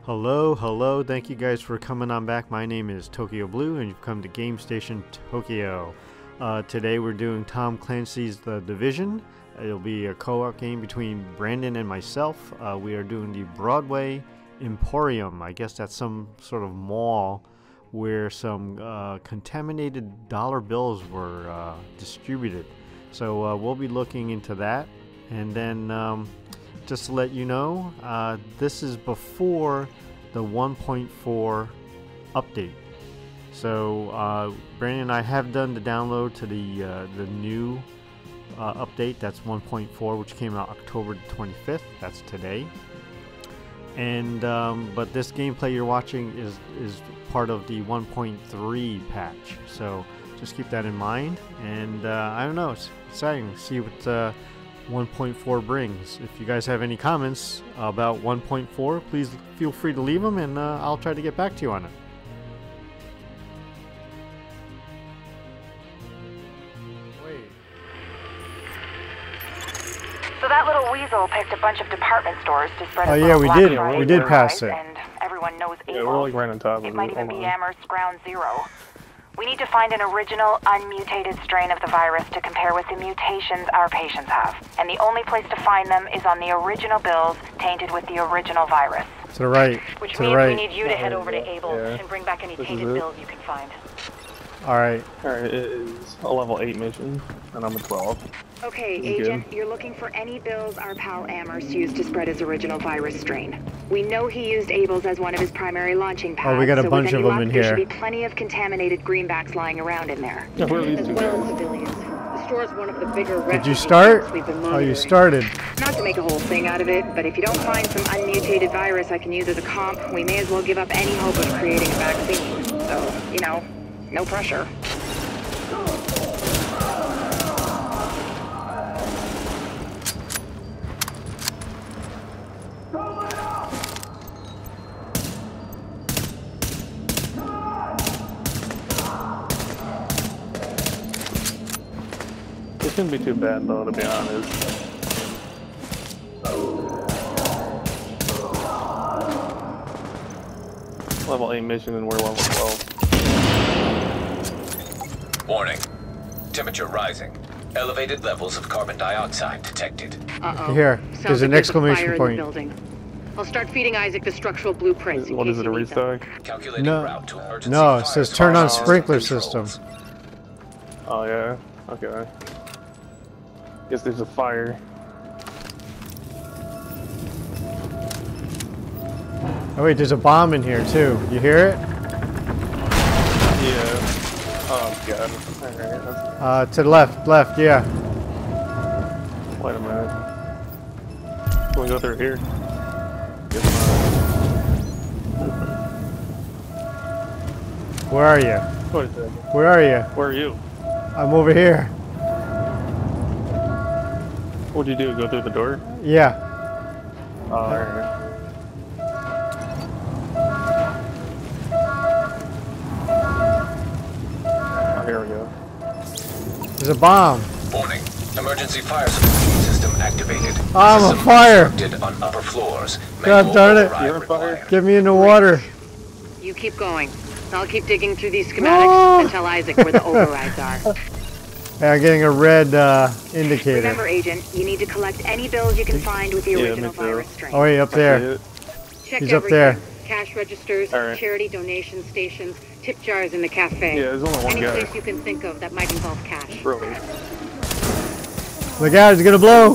Hello, hello, thank you guys for coming on back. My name is Tokyo Blue and you've come to Game Station Tokyo. Today we're doing Tom Clancy's The Division. It'll be a co-op game between Brandon and myself. We are doing the Broadway Emporium. I guess that's some sort of mall where some contaminated dollar bills were distributed. So we'll be looking into that. And then just to let you know, this is before the 1.4 update. So Brandon and I have done the download to the new update. That's 1.4, which came out October 25th. That's today. And but this gameplay you're watching is part of the 1.3 patch. So just keep that in mind. And I don't know, it's exciting to see what 1.4 brings. If you guys have any comments about 1.4, please feel free to leave them, and I'll try to get back to you on it. So that little weasel picked a bunch of department stores to spread. Oh yeah, we did pass it. And everyone knows yeah, we're like right on top of it. Might even be Amherst Ground Zero. We need to find an original, unmutated strain of the virus to compare with the mutations our patients have. And the only place to find them is on the original bills tainted with the original virus. To the right. Which means we need you to head over to Abel's and bring back any tainted bills you can find. Alright. Alright, it is a level 8 mission, and I'm a 12. Okay, Agent, you're looking for any bills our pal Amherst used to spread his original virus strain. We know he used Abel's as one of his primary launching pads. Oh, we got a bunch of them in here. There should be plenty of contaminated greenbacks lying around in there. Yeah, where are these as well as civilians. The store's one of the bigger. Did you start? Oh, you started. Not to make a whole thing out of it, but if you don't find some unmutated virus I can use as a comp, we may as well give up any hope of creating a vaccine. So, you know, no pressure. It shouldn't be too bad though, to be honest. Level 8 mission and we're level 12. Warning. Temperature rising. Elevated levels of carbon dioxide detected. Uh-oh. Here, there's an exclamation point. I'll start feeding Isaac the structural blueprints. What is it, a restock? Calculating route to emergency No, it says turn on sprinkler system. Oh yeah, okay. Guess there's a fire. Oh wait, there's a bomb in here too. You hear it? Yeah. Oh god. Alright, to the left, yeah. wait a minute. Can we go through here? Where are you? Wait a second. Where are you? Where are you? I'm over here. What'd you do? Go through the door? Yeah. Oh, alright. Oh, here we go. There's a bomb. Warning. Emergency fire suppression system activated. I'm on fire. On upper floors. God darn it. You're on fire. Get me in the water. You keep going. I'll keep digging through these schematics and tell Isaac where the overrides are. Yeah, I'm getting a red indicator. Remember, Agent, you need to collect any bills you can find with the original virus strain. Oh wait, up there. Check He's up there. Cash registers, charity donation stations, tip jars in the cafe. Yeah, there's only one any guy. place you can think of that might involve cash. Really? Look out, it's gonna blow.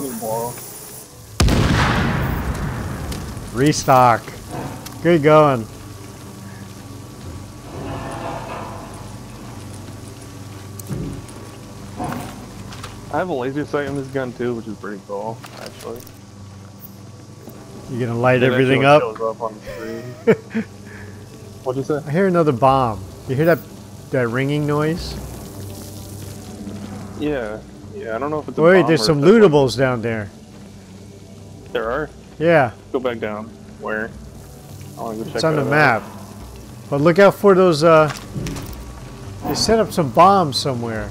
Restock. Good going. I have a laser sight on this gun too, which is pretty cool, actually. You gonna light everything up? On the screen. What'd you say? I hear another bomb. You hear that ringing noise? Yeah. Yeah, I don't know if it's a Wait, bomb there's or some if that's lootables down there. There are? Yeah. Go back down. Where? I want to go check It's on the that map. out. But look out for those, they set up some bombs somewhere.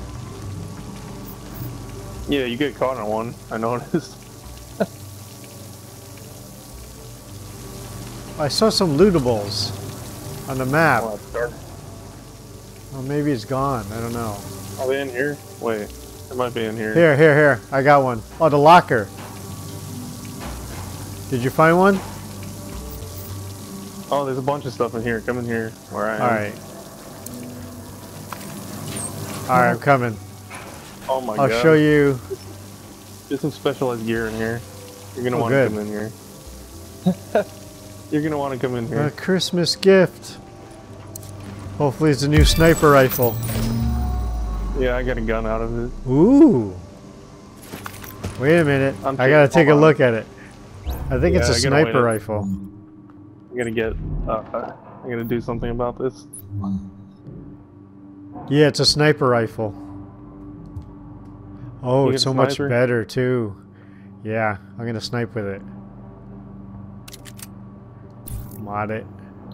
Yeah, you get caught on one, I noticed. I saw some lootables on the map. Oh, it's dark. Oh, maybe it's gone. I don't know. Are they in here? Wait, it might be in here. Here. I got one. Oh, the locker. Did you find one? Oh, there's a bunch of stuff in here. Come in here where I am. Alright, I'm coming. Oh my god. I'll show you. There's some specialized gear in here. You're gonna Oh, want to good. come in here. You're gonna want to come in here. A Christmas gift. Hopefully it's a new sniper rifle. Yeah, I got a gun out of it. Ooh. Wait a minute. I'm I gotta take a hold on. look at it. I think it's a Yeah, I gotta wait sniper it. rifle. I gotta get. I gotta do something about this. Yeah, it's a sniper rifle. Oh, You it's get a so much sniper? better too. Yeah, I'm gonna snipe with it. Mod it.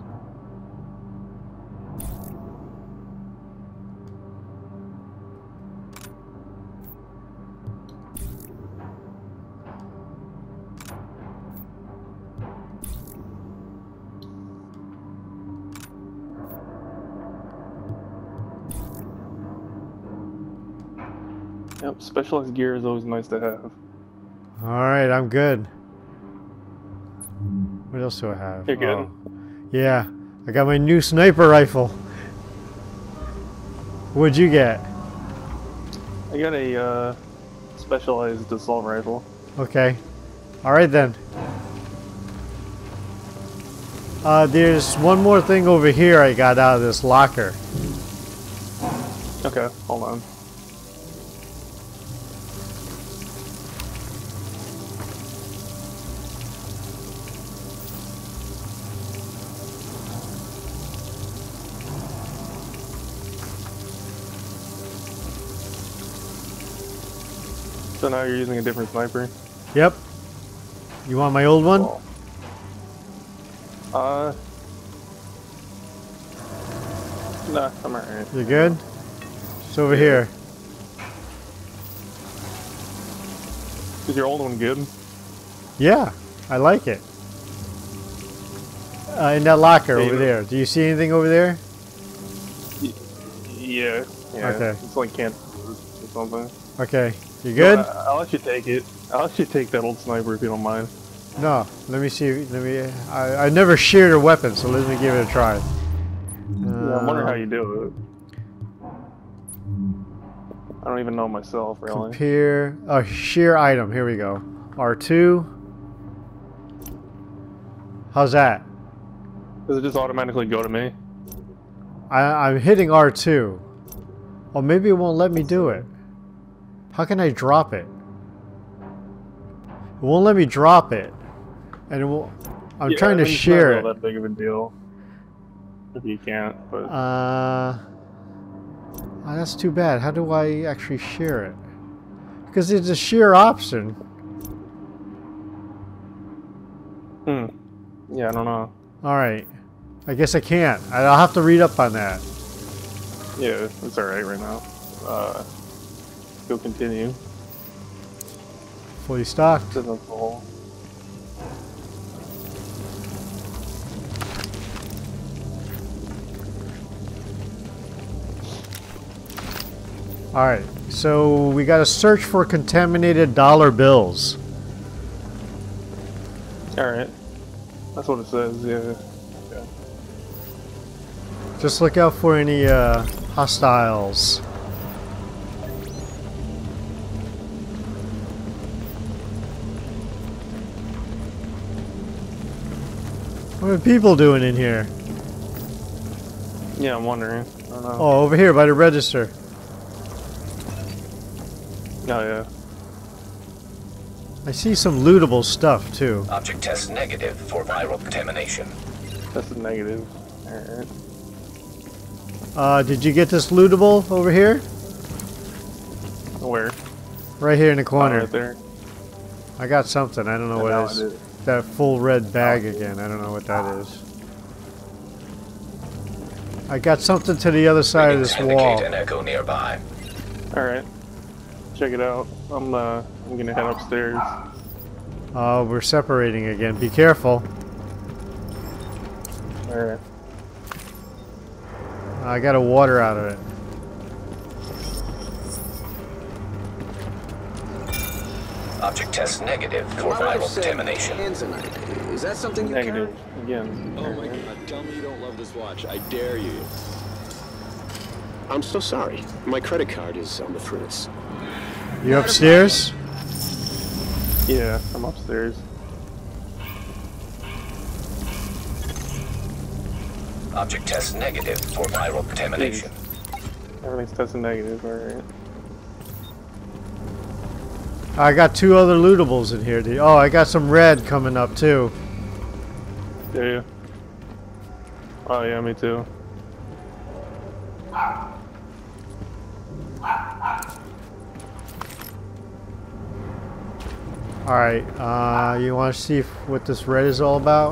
Yep, specialized gear is always nice to have. Alright, I'm good. What else do I have? You're good? Oh, yeah, I got my new sniper rifle. What'd you get? I got a specialized assault rifle. Okay. Alright then. There's one more thing over here I got out of this locker. Okay, hold on. So now you're using a different sniper? Yep. You want my old one? Cool. Nah, I'm alright. You good? It's over here. Is your old one good? Yeah, I like it. In that locker Hey, over you- there. Do you see anything over there? Yeah. Okay. It's like can't or something. Okay. You good? I'll let you take it. I'll let you take that old sniper if you don't mind. No. Let me see. Let me. I never shared a weapon, so let me give it a try. Yeah, I'm wondering how you do it. I don't even know myself, really. Compare. Share item. Here we go. R2. How's that? Does it just automatically go to me? I'm hitting R2. Oh, maybe it won't let me do it. How can I drop it? It won't let me drop it. And it won't, I'm trying to share It's not it. that big of a deal. If you can't, but Oh, that's too bad. How do I actually share it? Because it's a share option. yeah, I don't know. Alright. I guess I can't. I'll have to read up on that. Yeah, it's alright right now. Go continue. Fully stocked. That's the whole. Alright. So we gotta search for contaminated dollar bills. Alright. That's what it says, yeah. Just look out for any hostiles. What are people doing in here? Yeah, I'm wondering. I don't know. Oh, over here by the register. Oh, yeah. I see some lootable stuff too. Object test negative for viral contamination. That's a negative. Alright. Did you get this lootable over here? Where? Right here in the Oh, corner. right there. I got something. I don't know Yeah, what now it is. I did. That full red bag again. I don't know what that is. I got something to the other side of Readings this indicate wall. an echo nearby. Alright. Check it out. I'm gonna head upstairs. We're separating again. Be careful. Alright. I got a water out of it. Object test negative for viral contamination. Tanzanite. Is that something you Negative. carry? Again. Oh my god, tell me you don't love this watch. I dare you. I'm so sorry. My credit card is on the fritz. You upstairs? Yeah, I'm upstairs. Object test negative for viral contamination. Everything's testing negative, alright. I got 2 other lootables in here. Oh, I got some red coming up too. Yeah. Oh yeah, me too. Alright, you want to see what this red is all about?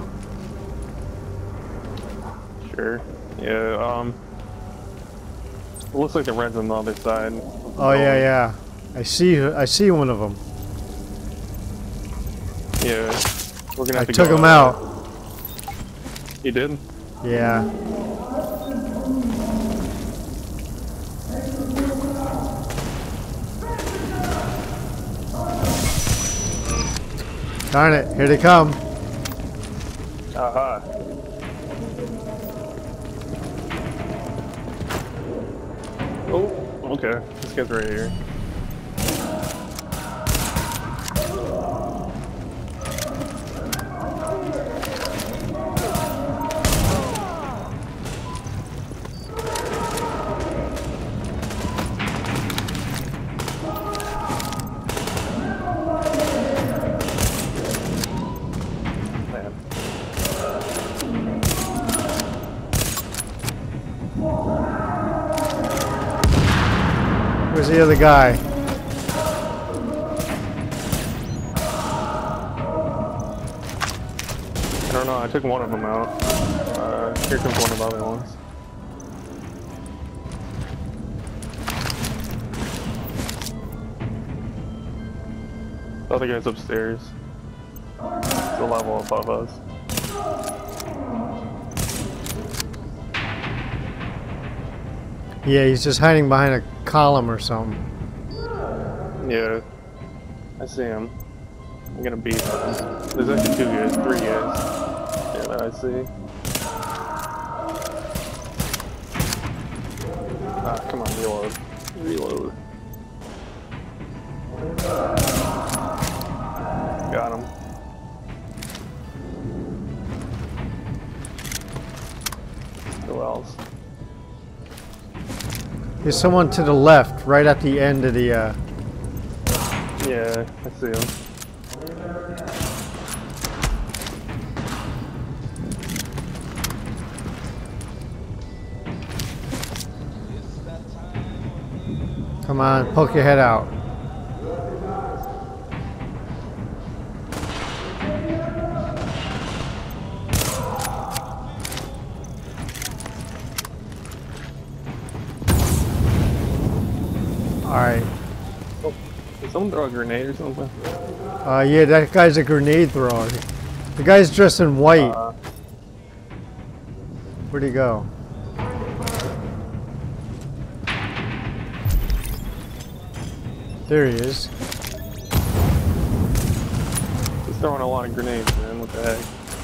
Sure. Yeah, it looks like the red's on the other side. Oh yeah, yeah. I see one of them. Yeah. We're gonna have I to took go him out. You did? Yeah. Darn it, here they come. Aha. Oh, okay. This guy's right here. Where's the other guy? I don't know, I took one of them out. Here comes one of the other ones. The other guy's upstairs. It's a level above us. Yeah, he's just hiding behind a column or something. Yeah. I see him. I'm gonna beat him. There's actually 2 guys, 3 guys. Yeah, that I see. Ah, come on, reload. Reload. Got him. Who else? There's someone to the left, right at the end of the, Yeah, I see him. Come on, poke your head out. Alright. Oh, did someone throw a grenade or something? Yeah, that guy's a grenade thrower. The guy's dressed in white. Where'd he go? There he is. He's throwing a lot of grenades, man. What the heck?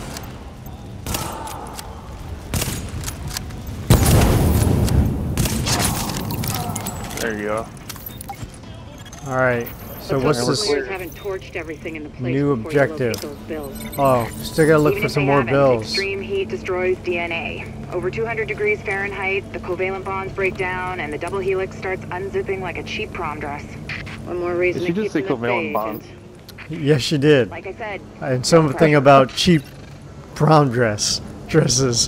There you go. Alright, so what's this Haven't torched everything in the place new before you objective? locate those bills. Oh, still gotta look Even for if some they more haven't, bills. Extreme heat destroys DNA. Over 200 degrees Fahrenheit, the covalent bonds break down, and the double helix starts unzipping like a cheap prom dress. One more reason Did she to just keep say in the covalent phase, bonds? Yes, she did. Like I said, And something about cheap prom dresses.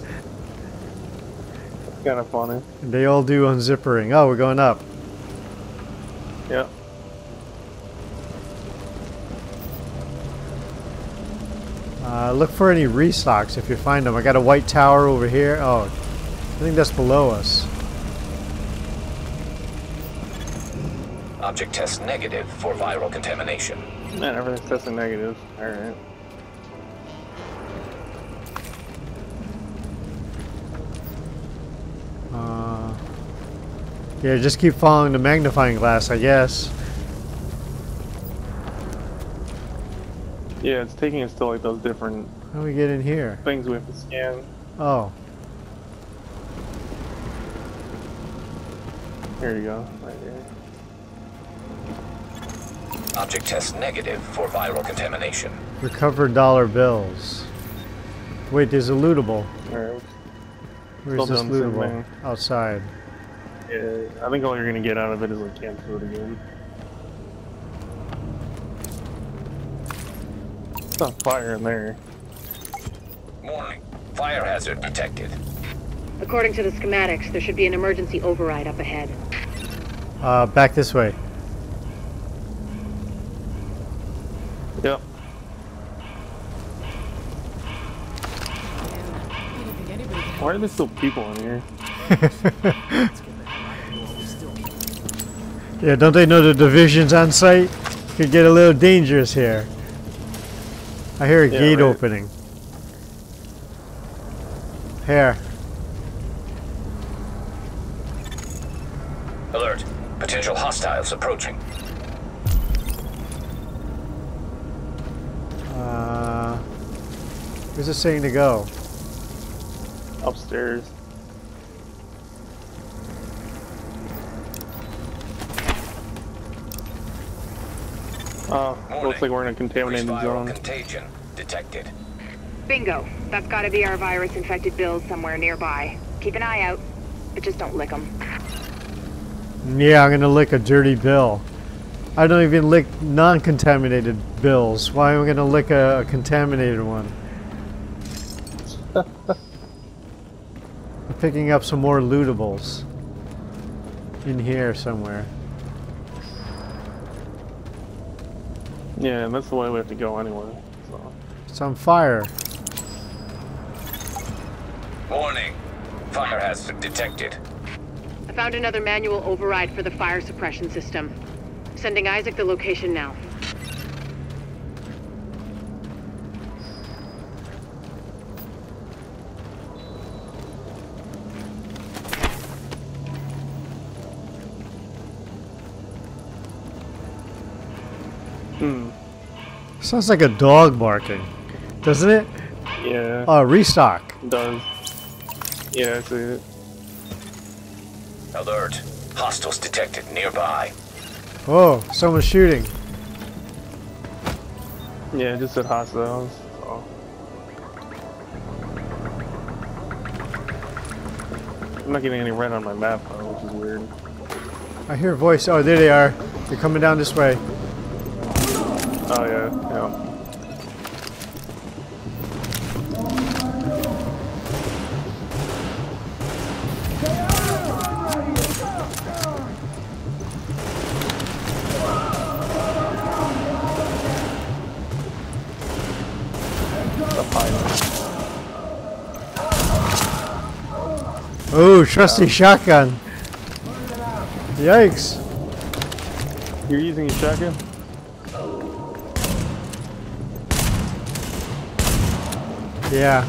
Kind of funny. They all do unzippering. Oh, we're going up. Yeah. Look for any restocks if you find them. I got a white tower over here. Oh, I think that's below us. Object test negative for viral contamination. Man, everything's testing negative. Alright. Yeah, just keep following the magnifying glass, I guess. Yeah, it's taking us to like those different How do we get in here? things we have to scan. Oh. Here you go, right here. Object test negative for viral contamination. Recover dollar bills. Wait, there's a lootable. Alright. Where's Still this doing the same lootable? thing. Outside. Yeah, I think all you're gonna get out of it is like canned food again. It's on fire in there. Warning. Fire hazard detected. According to the schematics, there should be an emergency override up ahead. Back this way. Yep. Why are there still people in here? Yeah, don't they know the division's on site? Could get a little dangerous here. I hear a gate right. opening. Here. Alert. Potential hostiles approaching. Where's it saying to go? Upstairs. Oh, looks like we're in a contaminated Viral zone. contagion detected. Bingo. That's gotta be our virus-infected bills somewhere nearby. Keep an eye out, but just don't lick them. Yeah, I'm gonna lick a dirty bill. I don't even lick non-contaminated bills. Why am I gonna lick a contaminated one? I'm picking up some more lootables. In here somewhere. Yeah, and that's the way we have to go anyway. So. It's on fire. Warning. Fire hazard detected. I found another manual override for the fire suppression system. Sending Isaac the location now. Sounds like a dog barking, doesn't it? Yeah. Oh, restock. It does. Yeah, I see it. Alert. Hostiles detected nearby. Oh, someone's shooting. Yeah, it just said hostiles. So. I'm not getting any red on my map though, which is weird. I hear a voice. Oh, there they are. They're coming down this way. Oh yeah, yeah. Oh, trusty shotgun. Yikes. You're using a shotgun? Yeah.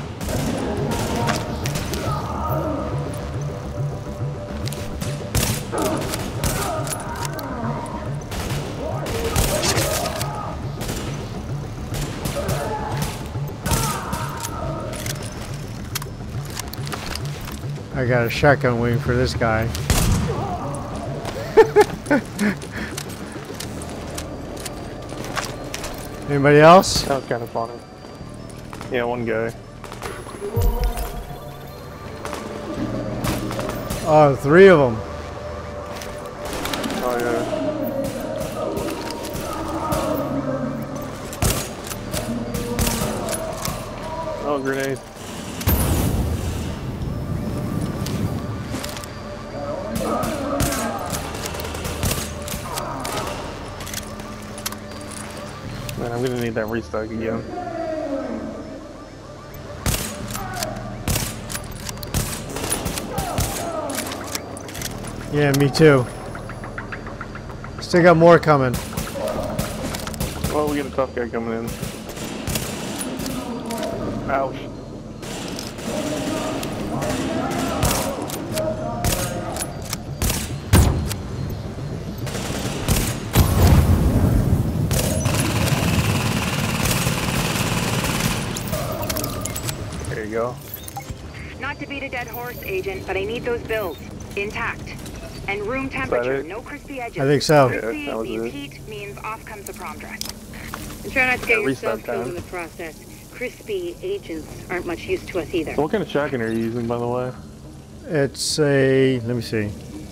I got a shotgun waiting for this guy. Anybody else? That was kind of funny. Yeah, one guy. Oh, 3 of them. Oh yeah. Oh, grenade. Man, I'm gonna need that restock again. Yeah, me too. Still got more coming. Well, we got a tough guy coming in. Ouch. dead horse, Agent, but I need those bills intact. And room temperature, no crispy edges. I think so. Crispy Yeah, that was means it. heat, means off comes the prom dress. And try not to get yourself restart killed time. in the process. Crispy agents aren't much use to us either. So what kind of shotgun are you using, by the way? It's a, let me see.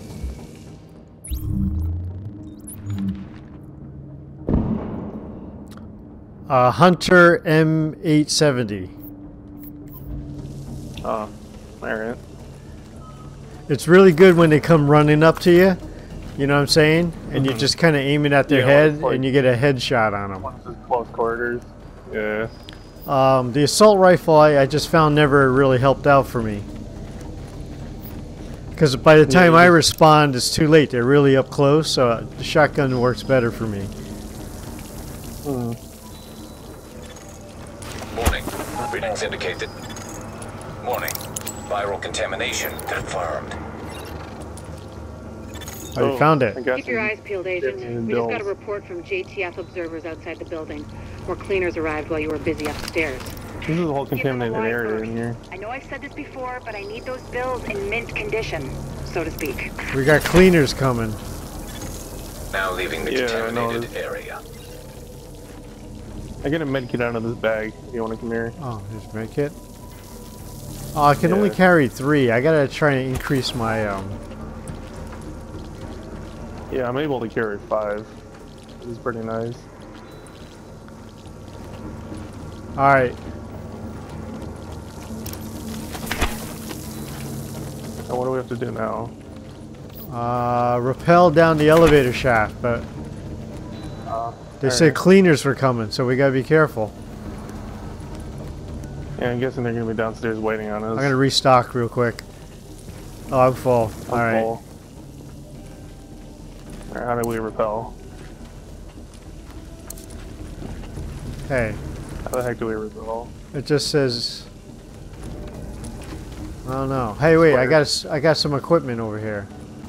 Hunter M870. Oh, alright. It's really good when they come running up to you. You know what I'm saying? And you're just kind of aiming at their Yeah, head, like- and you get a headshot on them. Once it's close quarters. Yeah. The assault rifle I just found never really helped out for me. Because by the time I respond, it's too late. They're really up close, so the shotgun works better for me. Morning. Readings indicate that... Morning. Viral contamination confirmed. Oh, you found it. I got Keep your some- eyes peeled, Agent. Yeah, We just got a bills. report from JTF observers outside the building. More cleaners arrived while you were busy upstairs. This is a whole Give them a contaminated wide area berth. in here. I know I've said this before, but I need those bills in mint condition, so to speak. We got cleaners coming. Now leaving the Yeah, I know contaminated this. area. I get a med kit out of this bag. You want to come here? Oh, there's a med kit. Oh, I can only Yeah. carry 3. I gotta try and increase my Yeah, I'm able to carry 5. This is pretty nice. Alright. Now what do we have to do now? Rappel down the elevator shaft, but they said alright. cleaners were coming, so we gotta be careful. Yeah, I'm guessing they're gonna be downstairs waiting on us. I'm gonna restock real quick. Oh, I'm full. I'm Alright. full. Alright, how do we repel? Hey, How the heck do we repel? it just says. I don't know. Hey, wait! I got some equipment over here.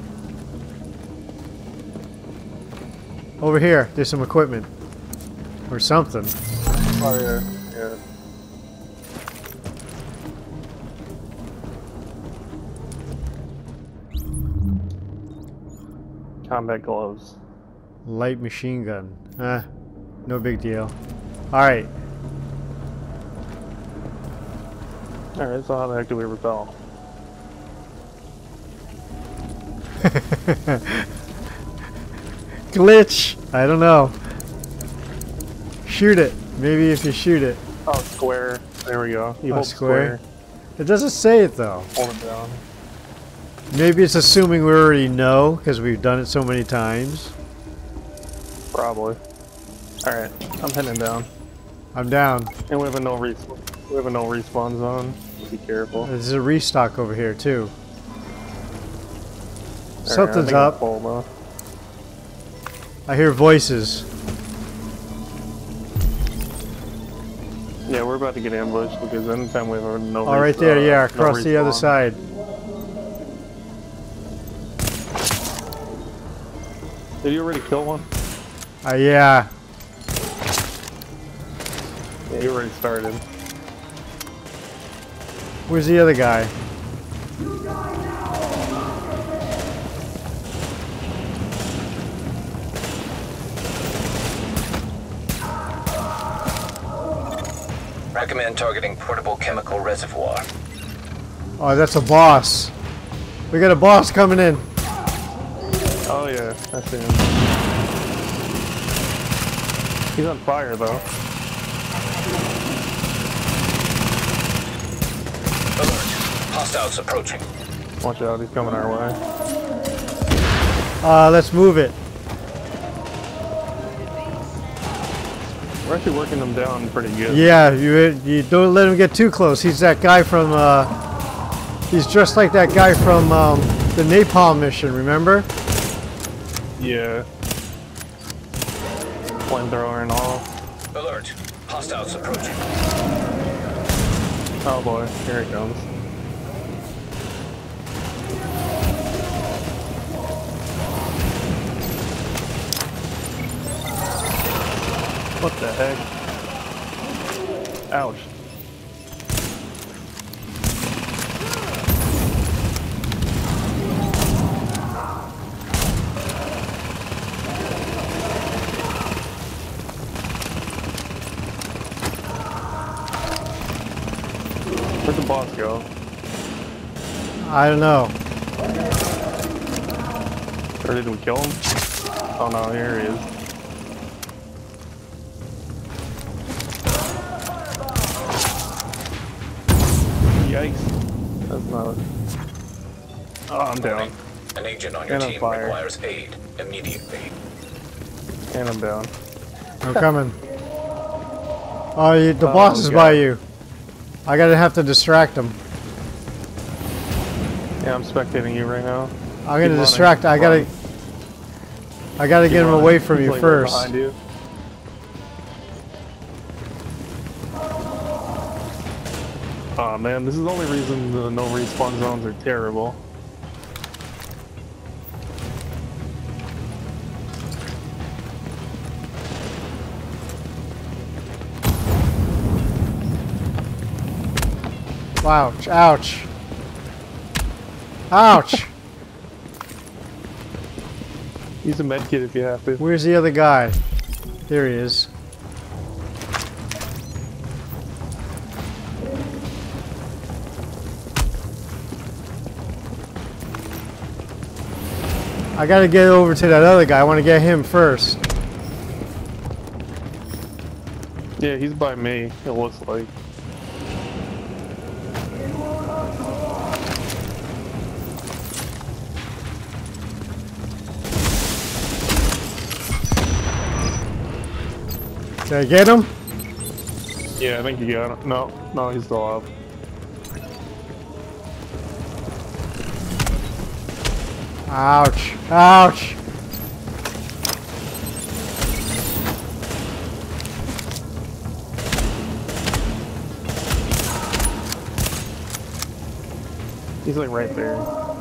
Over here, there's some equipment or something. Oh yeah, yeah. Combat gloves. Light machine gun. No big deal. Alright. Alright, so how the heck do we repel? Glitch! I don't know. Shoot it. Maybe if you shoot it. Oh, square. There we go. You Oh, hold square. square. It doesn't say it though. Hold it down. Maybe it's assuming we already know because we've done it so many times. Probably. Alright, I'm heading down. I'm down. And we have a no respawn zone. Be careful. There's a restock over here too. Alright, Something's I think I'm up. full, though. I hear voices. Yeah, we're about to get ambushed because anytime we have a no Oh, right there, yeah, across the other side. Did you already kill one? Yeah. Yeah, you already started. Where's the other guy? Recommend targeting portable chemical reservoir. Oh, that's a boss. We got a boss coming in. Oh yeah, I see him. He's on fire though. Alert. Hostiles approaching. Watch out, he's coming our way. Let's move it. We're actually working them down pretty good. Yeah, you don't let him get too close. He's that guy from, he's just like that guy from the Napalm mission, remember? Yeah. Flamethrower and all. Alert. Hostiles approaching. Oh boy, here it comes. What the heck? Ouch. the boss go? I don't know. Or did we kill him? Oh no, here he is. Yikes. That's not it. Oh, I'm down. An agent on your And on team fire. requires aid immediately. And I'm down. I'm coming. Oh, the boss is by you. I gotta have to distract him. Yeah, I'm spectating you right now. I'm gonna Keep distract. running. I gotta get him away from He's you like right first. behind you. Aw man, this is the only reason the no respawn zones are terrible. Ouch! Ouch! Ouch! Use a medkit if you have to. Where's the other guy? There he is. I gotta get over to that other guy. I want to get him first. Yeah, he's by me, it looks like. Did I get him? Yeah, I think you got him. No, he's still up. Ouch! Ouch! He's like right there.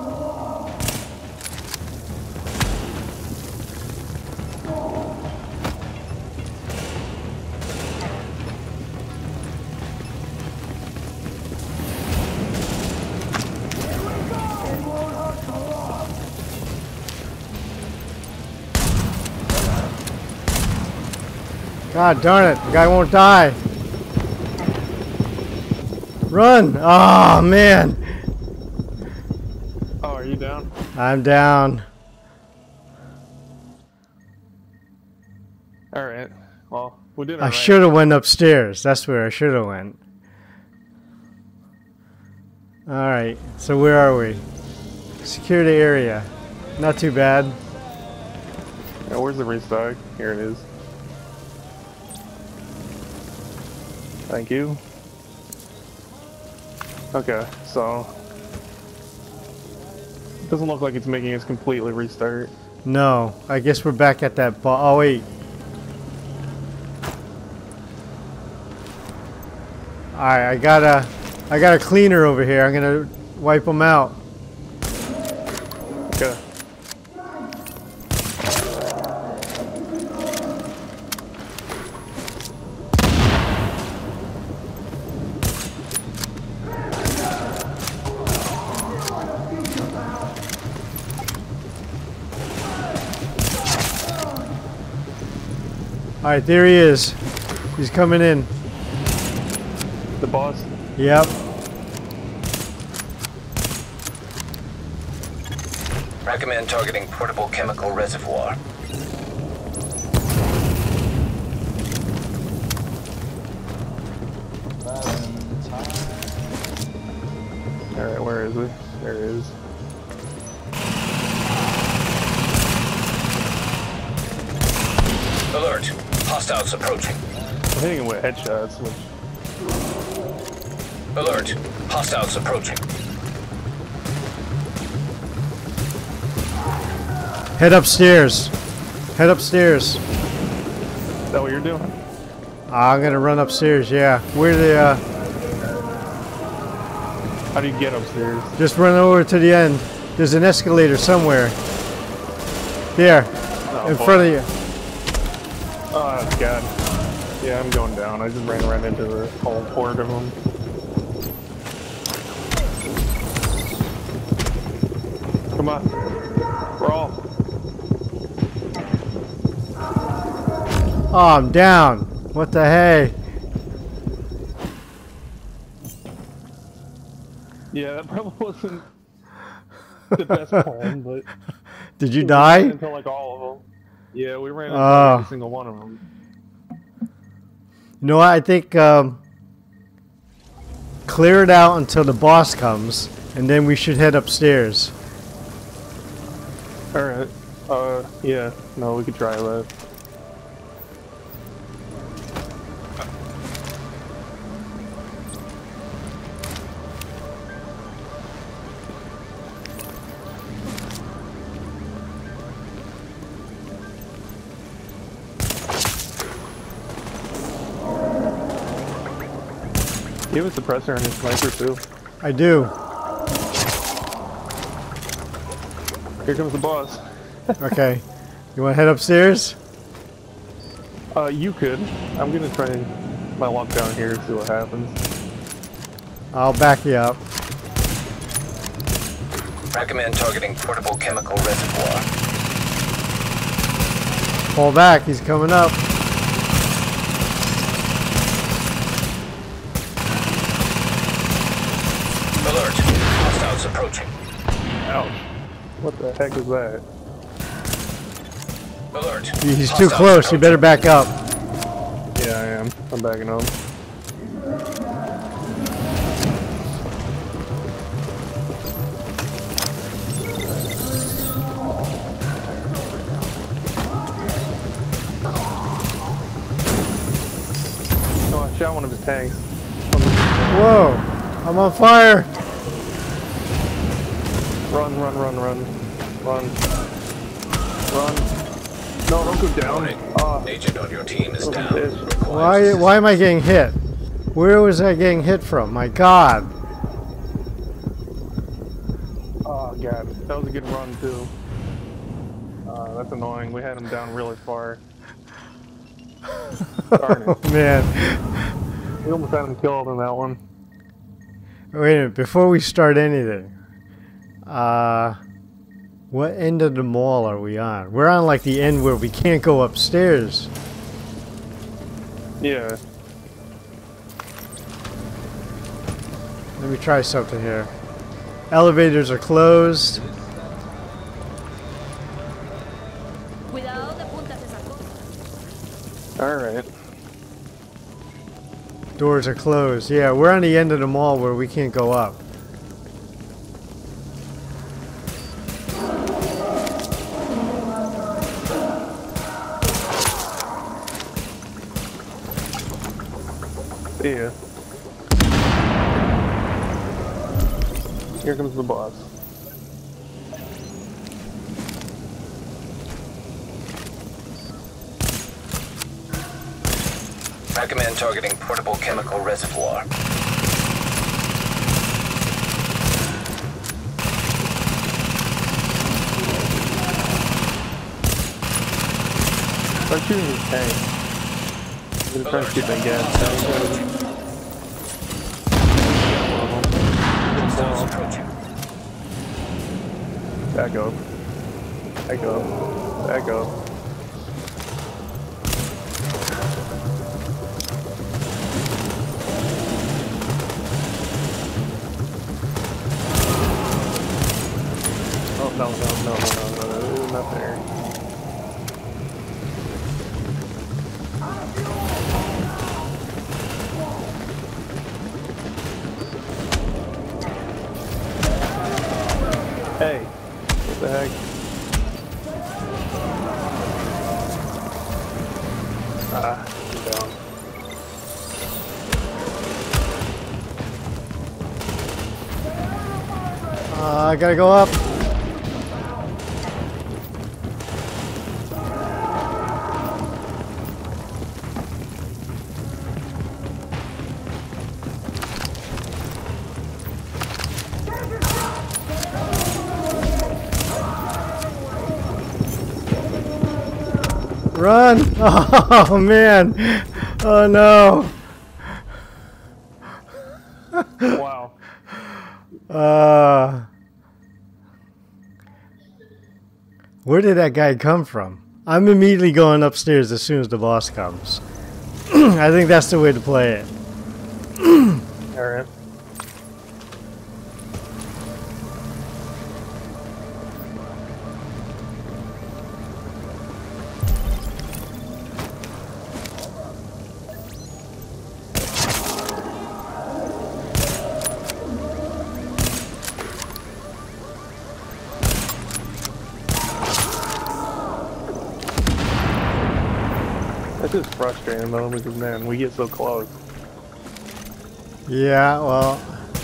God darn it! The guy won't die. Run! Oh man! Oh, are you down? I'm down. Alright. Well, we did I alright. should have went upstairs. That's where I should have went. Alright, so where are we? Secure the area. Not too bad. Yeah, where's the restock? Here it is. Thank you. Okay, so it doesn't look like it's making us completely restart. No, I guess we're back at that oh wait. Alright, I got a cleaner over here. I'm gonna wipe them out. Okay. Alright, there he is. He's coming in. The boss. Yep. Recommend targeting portable chemical reservoir. Alright, where is he? There he is. Alert! Hostiles approaching. I'm hitting him with headshots, which... Alert! Hostiles approaching. Head upstairs. Head upstairs. Is that what you're doing? I'm gonna run upstairs, yeah. Where the How do you get upstairs? just run over to the end. There's an escalator somewhere. There. Oh, In boy. front of you. Oh, God. Yeah, I'm going down. I just ran right into the whole port of them. Come on. Crawl. Oh, I'm down. What the hey? Yeah, that probably wasn't the best plan, but... Did you die? We ran into like all of them. Yeah, we ran into every single one of them. You know what? I think clear it out until the boss comes, and then we should head upstairs. Alright. Yeah. No, we could try that. You have a suppressor on your sniper too. I do. Here comes the boss. Okay. You want to head upstairs? You could. I'm gonna try my luck down here, see what happens. I'll back you up. Recommend targeting portable chemical reservoir. Fall back. He's coming up. Alert. Hostiles approaching. Ouch. What the heck is that? Alert. He's too close. You better back up. Yeah, I am. I'm backing up. Oh, I shot one of his tanks. Whoa. I'm on fire. Run, run, run, run. Run. Run. No, don't go down. Agent on your team is down. Why am I getting hit? Where was I getting hit from? My God. Oh, God. That was a good run, too. That's annoying. We had him down really far. Darn it. Oh, man. We almost had him killed in that one. Wait a minute. Before we start anything. What end of the mall are we on? We're on like the end where we can't go upstairs. Yeah. Let me try something here. Elevators are closed. Alright. Doors are closed. Yeah, we're on the end of the mall where we can't go up. Yeah. Here comes the boss. Recommend targeting portable chemical reservoir. Start shooting his tank. I'm gonna try to keep that gas tank. Back up. Back up. Back up. Oh, no, not there. Hey, what the heck? Get down. I gotta go up. Run! Oh man! Oh no! Wow. Where did that guy come from? I'm immediately going upstairs as soon as the boss comes. I think that's the way to play it. Alright. just frustrating though, because man, we get so close. Yeah, well.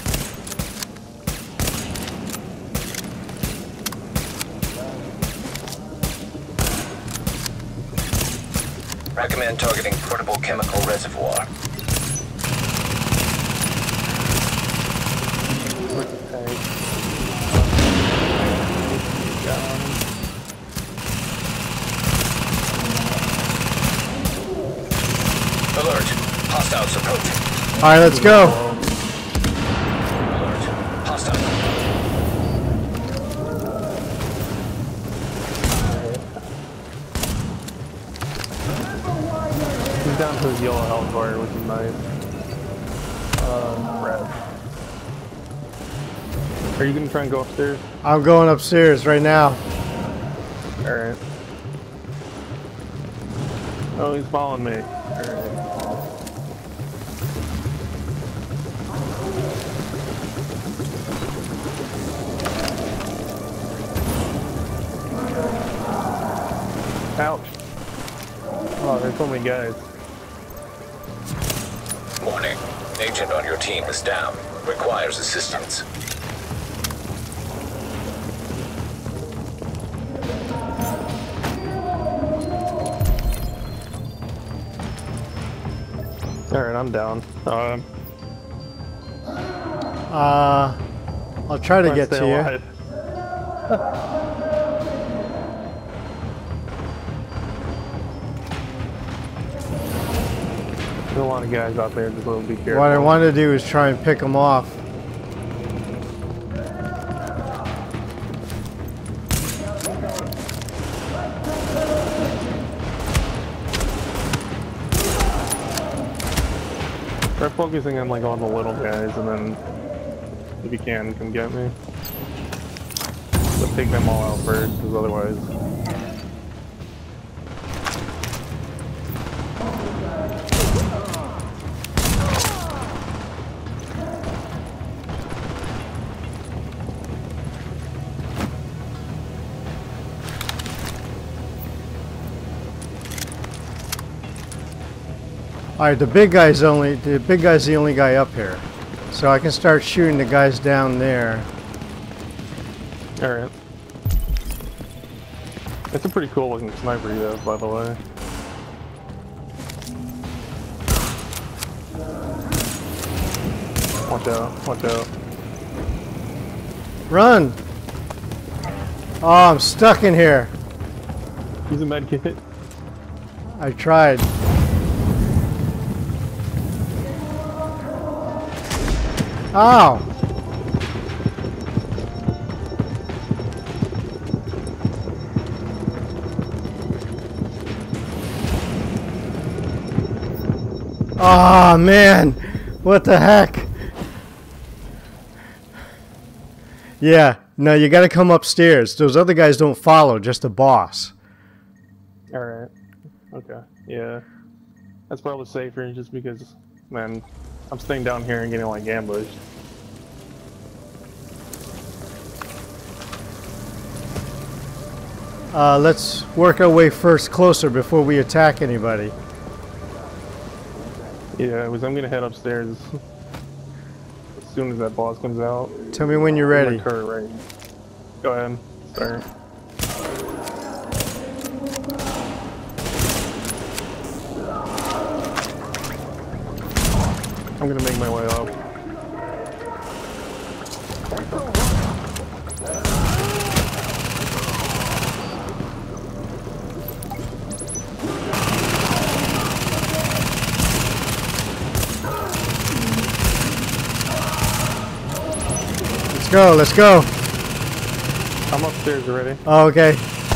Recommend targeting portable chemical reservoir. Where's the tank? Alert. Hostiles approaching. Alright, let's go. Alert. Hostile. He's down to his yellow health bar, which is nice. Red. Are you gonna try and go upstairs? I'm going upstairs right now. Alright. Oh, he's following me. Alright. Ouch. Oh, there's so many guys. Warning. Agent on your team is down. Requires assistance. Alright, I'm down. I'll try to get to you. There's a lot of guys out there, just a little be careful. What I want to do is try and pick them off. Try focusing on like all the little guys, and then if you can, come get me. But take them all out first, because otherwise. Alright, the big guy's the only guy up here. So I can start shooting the guys down there. Alright. It's a pretty cool looking sniper you have, by the way. Watch out, watch out. Run! Oh, I'm stuck in here. Use a med kit. I tried. Ow! Oh man, what the heck? Yeah, no, you gotta come upstairs. Those other guys don't follow, just the boss. Alright. Okay. Yeah. That's probably safer just because, man, I'm staying down here and getting like ambushed. Let's work our way first closer before we attack anybody. Yeah, because I'm gonna head upstairs as soon as that boss comes out. Tell me when you're ready. Right. Go ahead. Start. I'm gonna make my way up. Let's go. I'm upstairs already. Oh, okay.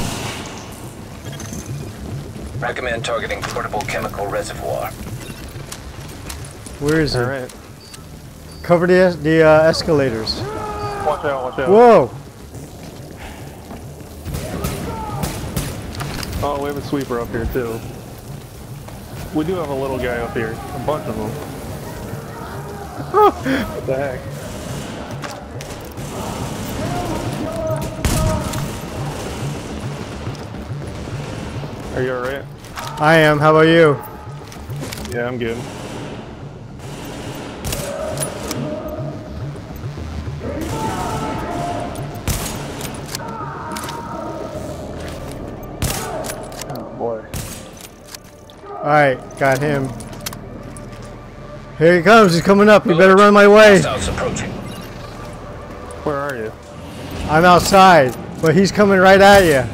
Recommend targeting portable chemical reservoir. Where is it? Alright. Cover the escalators. Watch out, watch out. Whoa! Oh, we have a sweeper up here too. We do have a little guy up here. A bunch of them. What the heck? Are you alright? I am. How about you? Yeah, I'm good. Oh boy. Alright, got him. Here he comes. He's coming up. You better run my way. Hostiles approaching. Where are you? I'm outside, but he's coming right at you.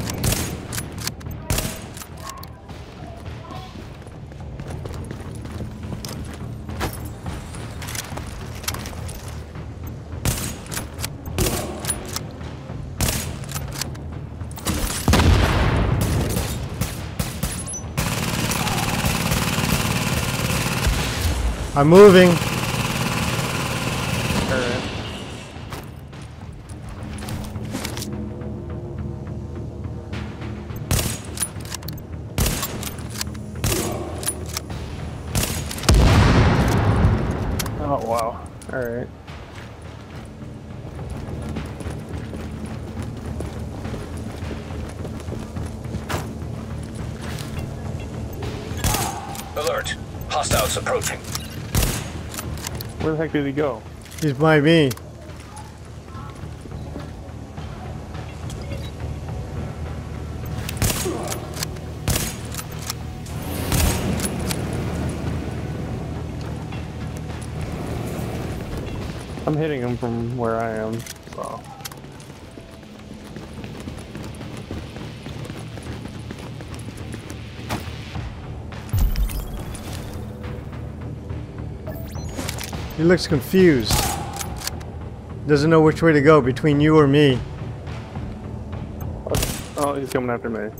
I'm moving. Alright. Oh wow. Alright. Alert. Hostiles approaching. Where the heck did he go? He's by me. I'm hitting him from where I am, so. He looks confused. Doesn't know which way to go between you or me. Oh, he's coming after me.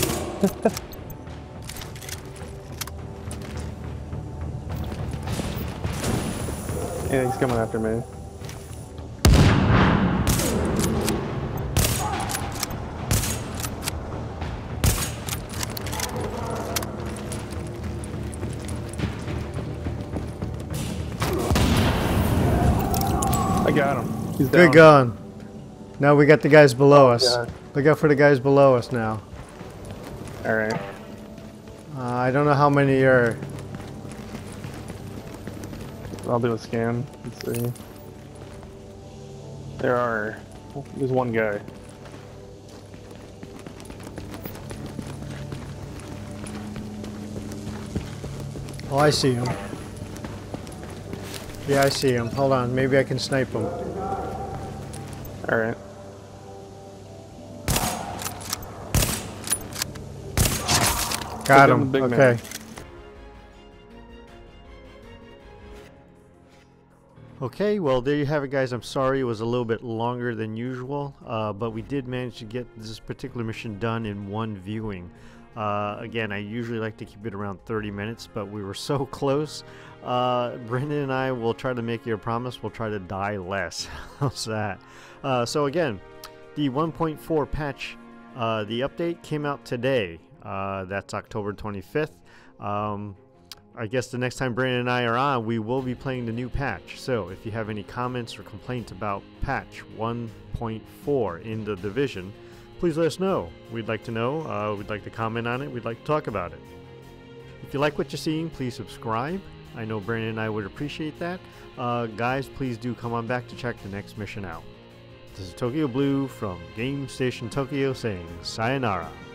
Yeah, he's coming after me. I got him. He's down. Good gun. Now we got the guys below us. God. Look out for the guys below us now. Alright. I don't know how many are. I'll do a scan. Let's see. There's one guy. Oh, I see him. Yeah, I see him. Hold on. Maybe I can snipe him. Alright. Got Take down him. the big Okay. man. Okay, well, there you have it, guys. I'm sorry it was a little bit longer than usual, but we did manage to get this particular mission done in one viewing. Again, I usually like to keep it around 30 minutes, but we were so close. Brendan and I will try to make you a promise. We'll try to die less. How's that? So again, the 1.4 patch, the update came out today. That's October 25th. I guess the next time Brandon and I are on, we will be playing the new patch. So if you have any comments or complaints about patch 1.4 in the Division, please let us know. We'd like to know. We'd like to comment on it. We'd like to talk about it. If you like what you're seeing, please subscribe. I know Brandon and I would appreciate that. Guys, please do come on back to check the next mission out. This is Tokyo Blue from Game Station Tokyo saying sayonara.